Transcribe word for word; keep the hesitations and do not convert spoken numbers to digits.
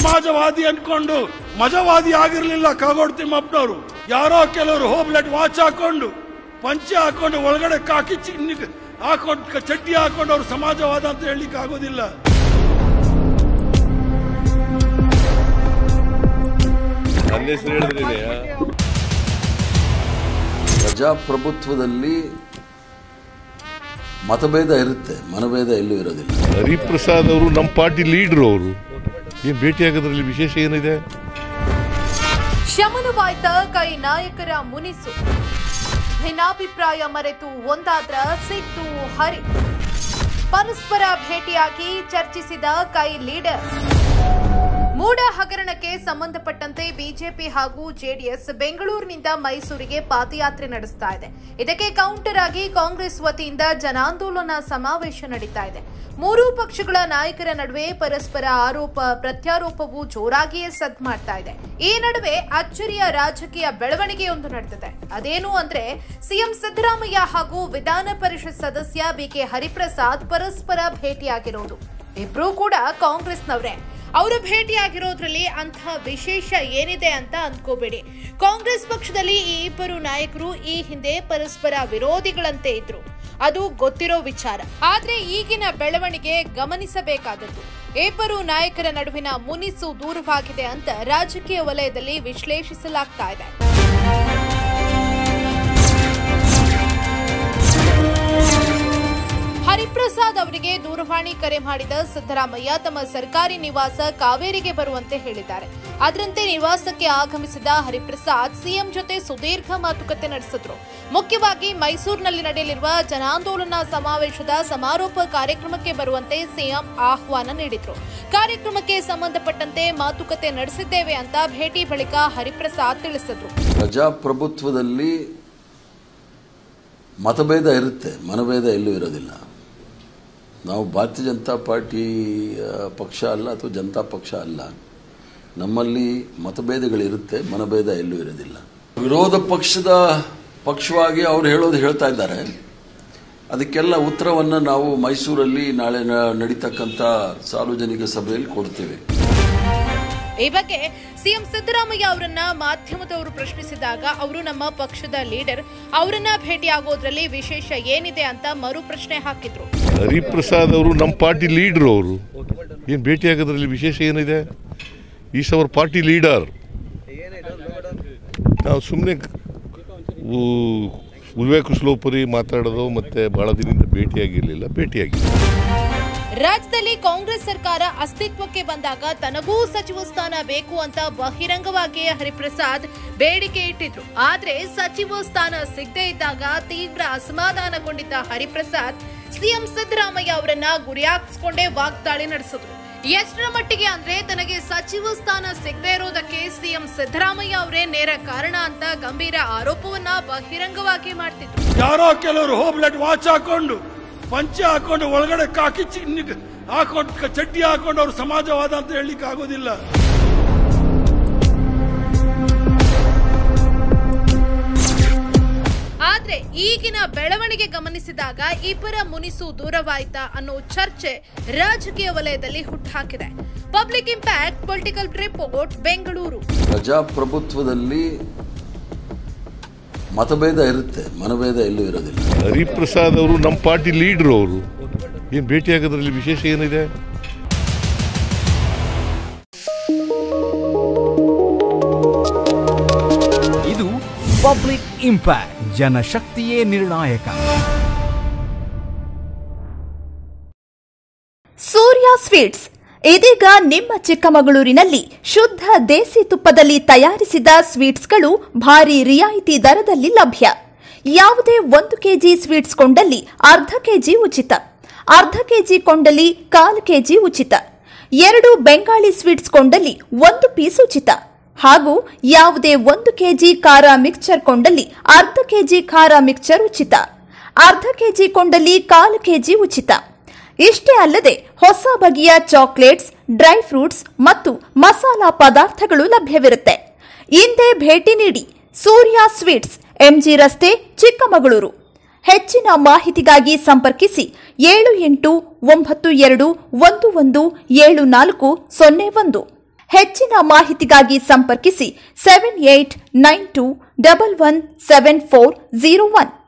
ಸಮಾಜವಾದಿ ಅನ್ಕೊಂಡು ಮಜವಾದಿ ಆಗಿರ್ಲಿಲ್ಲ ಕಾಗೋಡು ತಿಮ್ಮಪ್ಪನವರು. ಯಾರೋ ಕೆಲವರು ಹೋಮ್ಲೆಟ್ ವಾಚ್ ಹಾಕೊಂಡು ಪಂಚೆ ಹಾಕೊಂಡು ಒಳಗಡೆ ಕಾಕಿ ಹಾಕೊಂಡು ಚಡ್ಡಿ ಹಾಕೊಂಡು ಅವರು ಸಮಾಜವಾದ ಅಂತ ಹೇಳಲಿಕ್ಕೆ ಆಗೋದಿಲ್ಲ. ಪ್ರಜಾಪ್ರಭುತ್ವದಲ್ಲಿ ಮತಭೇದ ಇರುತ್ತೆ, ಮನಭೇದ ಎಲ್ಲೂ ಇರೋದಿಲ್ಲ. ಹರಿಪ್ರಸಾದ್ ಅವರು ನಮ್ಮ ಪಾರ್ಟಿ ಲೀಡರ್, ಅವರು ಏನು ಭೇಟಿಯಾಗೋದ್ರಲ್ಲಿ ವಿಶೇಷ ಏನಿದೆ? ಶಮನವಾಯ್ತ ಕೈ ನಾಯಕರ ಮುನಿಸು, ಭಿನ್ನಾಭಿಪ್ರಾಯ ಮರೆತು ಒಂದಾದ್ರ ಸಿದ್ದು ಹರಿ, ಪರಸ್ಪರ ಭೇಟಿಯಾಗಿ ಚರ್ಚಿಸಿದ ಕೈ ಲೀಡರ್. ಮೂಡ ಹಗರಣಕ್ಕೆ ಸಂಬಂಧಪಟ್ಟಂತೆ ಬಿಜೆಪಿ ಹಾಗೂ ಜೆಡಿಎಸ್ ಬೆಂಗಳೂರಿನಿಂದ ಮೈಸೂರಿಗೆ ಪಾದಯಾತ್ರೆ ನಡೆಸ್ತಾ ಇದೆ. ಇದಕ್ಕೆ ಕೌಂಟರ್ ಆಗಿ ಕಾಂಗ್ರೆಸ್ ವತಿಯಿಂದ ಜನಾಂದೋಲನ ಸಮಾವೇಶ ನಡೀತಾ ಇದೆ. ಮೂರೂ ಪಕ್ಷಗಳ ನಾಯಕರ ನಡುವೆ ಪರಸ್ಪರ ಆರೋಪ ಪ್ರತ್ಯಾರೋಪವು ಜೋರಾಗಿಯೇ ಸದ್ ಮಾಡ್ತಾ ಇದೆ. ಈ ನಡುವೆ ಅಚ್ಚರಿಯ ರಾಜಕೀಯ ಬೆಳವಣಿಗೆಯೊಂದು ನಡೆದಿದೆ. ಅದೇನು ಅಂದ್ರೆ ಸಿಎಂ ಸಿದ್ದರಾಮಯ್ಯ ಹಾಗೂ ವಿಧಾನ ಪರಿಷತ್ ಸದಸ್ಯ ಬಿಕೆ ಹರಿಪ್ರಸಾದ್ ಪರಸ್ಪರ ಭೇಟಿಯಾಗಿರೋದು. ಇಬ್ರೂ ಕೂಡ ಕಾಂಗ್ರೆಸ್ನವರೇ. ಅವರು ಭೇಟಿಯಾಗಿರೋದ್ರಲ್ಲಿ ಅಂತಹ ವಿಶೇಷ ಏನಿದೆ ಅಂತ ಅಂದ್ಕೋಬೇಡಿ. ಕಾಂಗ್ರೆಸ್ ಪಕ್ಷದಲ್ಲಿ ಈ ಇಬ್ಬರು ನಾಯಕರು ಈ ಹಿಂದೆ ಪರಸ್ಪರ ವಿರೋಧಿಗಳಂತೆ ಇದ್ರು, ಅದು ಗೊತ್ತಿರೋ ವಿಚಾರ. ಆದ್ರೆ ಈಗಿನ ಬೆಳವಣಿಗೆ ಗಮನಿಸಬೇಕಾದದ್ದು. ಇಬ್ಬರು ನಾಯಕರ ನಡುವಿನ ಮುನಿಸು ದೂರವಾಗಿದೆ ಅಂತ ರಾಜಕೀಯ ವಲಯದಲ್ಲಿ ವಿಶ್ಲೇಷಿಸಲಾಗ್ತಾ ಇದೆ. ಹರಿಪ್ರಸಾದ್ ಅವರಿಗೆ ದೂರವಾಣಿ ಕರೆ ಮಾಡಿದ ಸಿದ್ದರಾಮಯ್ಯ ತಮ್ಮ ಸರ್ಕಾರಿ ನಿವಾಸ ಕಾವೇರಿಗೆ ಬರುವಂತೆ ಹೇಳಿದ್ದಾರೆ. ಅದರಂತೆ ನಿವಾಸಕ್ಕೆ ಆಗಮಿಸಿದ ಹರಿಪ್ರಸಾದ್ ಸಿಎಂ ಜೊತೆ ಸುದೀರ್ಘ ಮಾತುಕತೆ ನಡೆಸಿದ್ರು. ಮುಖ್ಯವಾಗಿ ಮೈಸೂರಿನಲ್ಲಿ ನಡೆಯಲಿರುವ ಜನಾಂದೋಲನ ಸಮಾವೇಶದ ಸಮಾರೋಪ ಕಾರ್ಯಕ್ರಮಕ್ಕೆ ಬರುವಂತೆ ಸಿಎಂ ಆಹ್ವಾನ ನೀಡಿದ್ರು. ಕಾರ್ಯಕ್ರಮಕ್ಕೆ ಸಂಬಂಧಪಟ್ಟಂತೆ ಮಾತುಕತೆ ನಡೆಸಿದ್ದೇವೆ ಅಂತ ಭೇಟಿ ಬಳಿಕ ಹರಿಪ್ರಸಾದ್ ತಿಳಿಸಿದ್ರು. ಪ್ರಜಾಪ್ರಭುತ್ವದಲ್ಲಿ ಮತಭೇದ ಇರುತ್ತೆ, ಮನಭೇದ ಎಲ್ಲೂ ಇರೋದಿಲ್ಲ. ನಾವು ಭಾರತೀಯ ಜನತಾ ಪಾರ್ಟಿ ಪಕ್ಷ ಅಲ್ಲ ಅಥವಾ ಜನತಾ ಪಕ್ಷ ಅಲ್ಲ. ನಮ್ಮಲ್ಲಿ ಮತಭೇದಗಳಿರುತ್ತೆ, ಮನಭೇದ ಎಲ್ಲೂ ಇರೋದಿಲ್ಲ. ವಿರೋಧ ಪಕ್ಷದ ಪಕ್ಷವಾಗಿ ಅವ್ರು ಹೇಳೋದು ಹೇಳ್ತಾ ಇದ್ದಾರೆ. ಅದಕ್ಕೆಲ್ಲ ಉತ್ತರವನ್ನು ನಾವು ಮೈಸೂರಲ್ಲಿ ನಾಳೆ ನಡೀತಕ್ಕಂಥ ಸಾರ್ವಜನಿಕ ಸಭೆಯಲ್ಲಿ ಕೊಡ್ತೇವೆ. ಈ ಬಗ್ಗೆ ಸಿಎಂ ಸಿದ್ದರಾಮಯ್ಯ ಅವರನ್ನ ಮಾಧ್ಯಮದವರು ಪ್ರಶ್ನಿಸಿದಾಗ ಅವರು ನಮ್ಮ ಪಕ್ಷದ ಲೀಡರ್, ಅವರನ್ನ ಭೇಟಿಯಾಗೋದ್ರಲ್ಲಿ ವಿಶೇಷ ಏನಿದೆ ಅಂತ ಮರು ಪ್ರಶ್ನೆ ಹಾಕಿದ್ರು. ಹರಿಪ್ರಸಾದ್ ಅವರು ನಮ್ಮ ಪಾರ್ಟಿ ಲೀಡರ್, ಅವರು ಏನು ಭೇಟಿಯಾಗೋದ್ರಲ್ಲಿ ವಿಶೇಷ ಏನಿದೆ? Is our party leader. ನಾವು ಸುಮ್ಮನೆ ಉಲ್ವೇ ಕುಶಲೋಪರಿ ಮಾತಾಡೋದು ಮತ್ತೆ ಬಹಳ ದಿನದಿಂದ ಭೇಟಿಯಾಗಿರಲಿಲ್ಲ, ಭೇಟಿಯಾಗಿ. ರಾಜ್ಯದಲ್ಲಿ ಕಾಂಗ್ರೆಸ್ ಸರ್ಕಾರ ಅಸ್ತಿತ್ವಕ್ಕೆ ಬಂದಾಗ ತನಗೂ ಸಚಿವ ಸ್ಥಾನ ಬೇಕು ಅಂತ ಬಹಿರಂಗವಾಗಿಯೇ ಹರಿಪ್ರಸಾದ್ ಬೇಡಿಕೆ ಇಟ್ಟಿದ್ರು. ಆದ್ರೆ ಸಚಿವ ಸ್ಥಾನ ಸಿಗದೇ ಇದ್ದಾಗ ತೀವ್ರ ಅಸಮಾಧಾನಗೊಂಡಿದ್ದ ಹರಿಪ್ರಸಾದ್ ಸಿಎಂ ಸಿದ್ದರಾಮಯ್ಯ ಅವರನ್ನ ಗುರಿಯಾಗಿಸಿಕೊಂಡೇ ವಾಗ್ದಾಳಿ ನಡೆಸಿದ್ರು. ಎಷ್ಟರ ಮಟ್ಟಿಗೆ ಅಂದ್ರೆ ತನಗೆ ಸಚಿವ ಸ್ಥಾನ ಸಿಗದೇ ಇರೋದಕ್ಕೆ ಸಿಎಂ ಸಿದ್ದರಾಮಯ್ಯ ಅವರೇ ನೇರ ಕಾರಣ ಅಂತ ಗಂಭೀರ ಆರೋಪವನ್ನ ಬಹಿರಂಗವಾಗಿ ಮಾಡ್ತಿದ್ರು. ಯಾರೋ ಕೆಲವರು ಹೋಮ್ಲೆಟ್ ವಾಚ್ ಹಾಕೊಂಡು ಪಂಚೆ ಹಾಕೊಂಡು ಒಳಗಡೆ ಕಾಕಿ ಹಾಕೊಂಡು ಚಡ್ಡಿ ಹಾಕೊಂಡು ಅವರು ಸಮಾಜವಾದ ಅಂತ ಹೇಳಲಿಕ್ಕೆ ಆಗೋದಿಲ್ಲ. ಆದ್ರೆ ಈಗಿನ ಬೆಳವಣಿಗೆ ಗಮನಿಸಿದಾಗ ಇಬ್ಬರ ಮುನಿಸು ದೂರವಾಯ್ತಾ ಅನ್ನೋ ಚರ್ಚೆ ರಾಜಕೀಯ ವಲಯದಲ್ಲಿ ಹುಟ್ಟುಹಾಕಿದೆ. Public impact political report, Bengaluru. ಪ್ರಜಾಪ್ರಭುತ್ವದಲ್ಲಿ ಮತಭೇದ ಇರುತ್ತೆ, ಮನಭೇದ ಎಲ್ಲೂ ಇರೋದಿಲ್ಲ. ಹರಿಪ್ರಸಾದ್ ಅವರು ನಮ್ಮ ಪಾರ್ಟಿ ಲೀಡರ್, ಅವರು ಏನು ಭೇಟಿಯಾಗೋದ್ರಲ್ಲಿ ವಿಶೇಷ ಏನಿದೆ? ಇದು ಪಬ್ಲಿಕ್ ಇಂಪ್ಯಾಕ್ಟ್, ಜನಶಕ್ತಿಯೇ ನಿರ್ಣಾಯಕ. ಸೂರ್ಯ ಸ್ವೀಟ್ಸ್ ಇದೀಗ ನಿಮ್ಮ ಚಿಕ್ಕಮಗಳೂರಿನಲ್ಲಿ ಶುದ್ಧ ದೇಸಿ ತುಪ್ಪದಲ್ಲಿ ತಯಾರಿಸಿದ ಸ್ವೀಟ್ಸ್ಗಳು ಭಾರಿ ರಿಯಾಯಿತಿ ದರದಲ್ಲಿ ಲಭ್ಯ. ಯಾವುದೇ ಒಂದು ಕೆಜಿ ಸ್ವೀಟ್ಸ್ ಕೊಂಡಲ್ಲಿ ಅರ್ಧ ಕೆಜಿ ಉಚಿತ, ಅರ್ಧ ಕೆಜಿ ಕೊಂಡಲ್ಲಿ ಕಾಲು ಕೆಜಿ ಉಚಿತ, ಎರಡು ಬೆಂಗಾಳಿ ಸ್ವೀಟ್ಸ್ ಕೊಂಡಲ್ಲಿ ಒಂದು ಪೀಸ್ ಉಚಿತ, ಹಾಗೂ ಯಾವುದೇ ಒಂದು ಕೆಜಿ ಖಾರ ಮಿಕ್ಸ್ಚರ್ ಕೊಂಡಲ್ಲಿ ಅರ್ಧ ಕೆಜಿ ಖಾರ ಮಿಕ್ಸ್ಚರ್ ಉಚಿತ, ಅರ್ಧ ಕೆಜಿ ಕೊಂಡಲ್ಲಿ ಕಾಲು ಕೆಜಿ ಉಚಿತ. ಇಷ್ಟೇ ಅಲ್ಲದೆ ಹೊಸ ಬಗೆಯ ಚಾಕೊಲೇಟ್ಸ್, ಡ್ರೈ ಫ್ರೂಟ್ಸ್ ಮತ್ತು ಮಸಾಲಾ ಪದಾರ್ಥಗಳು ಲಭ್ಯವಿರುತ್ತೆ. ಇಂದೇ ಭೇಟಿ ನೀಡಿ ಸೂರ್ಯ ಸ್ವೀಟ್ಸ್, ಎಂಜಿ ರಸ್ತೆ, ಚಿಕ್ಕಮಗಳೂರು. ಹೆಚ್ಚಿನ ಮಾಹಿತಿಗಾಗಿ ಸಂಪರ್ಕಿಸಿ ಏಳು ಎಂಟು ಒಂಬತ್ತು ಎರಡು ಒಂದು ಒಂದು ಏಳು ನಾಲ್ಕು ಸೊನ್ನೆ ಒಂದು. ಹೆಚ್ಚಿನ ಮಾಹಿತಿಗಾಗಿ ಸಂಪರ್ಕಿಸಿ seven eight nine two double one seven four zero one.